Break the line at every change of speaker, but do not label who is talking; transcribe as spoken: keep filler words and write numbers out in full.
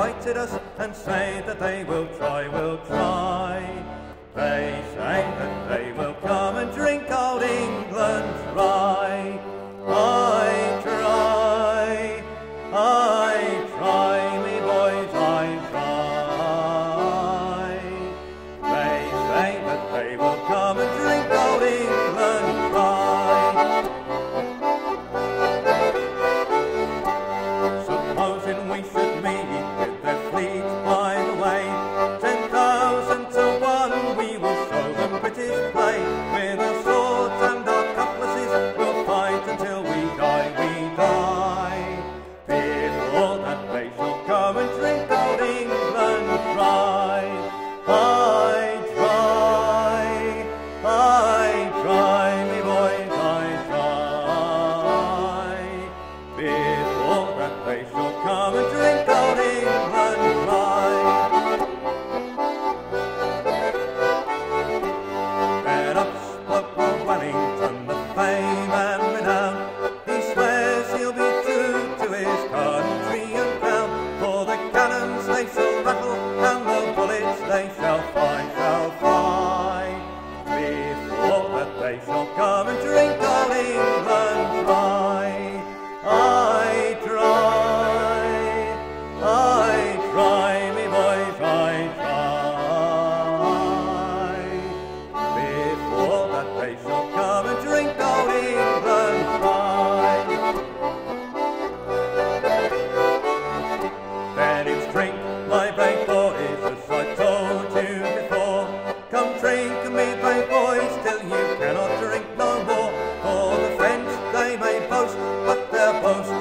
invited us and say that they will try, will try. They say that they will come and drink old England dry. I try, I try, me boys, I try. They say that they will come and drink old England dry. Supposing we should meet with their fleet by the way, ten thousand to one we will show them British play. With our swords and our cutlasses we'll fight until we die, we die. Before that they shall come and drink old England dry. I try, I try, me boys, I try. Before that they shall come and drink old England dry. Then up spoke Lord Wellington, the fame and renown. He swears he'll be true to his country and crown. For the cannons they shall rattle, and the bullets they shall fly, shall fly. Before that they shall come and drink old England dry. I try, I try, me boys, I try. Before that they shall come and drink old England dry. Then it's drink, my brave boys, as I told you before. Come drink, me brave boys, till you cannot drink no more. For the French they may boast, but their boast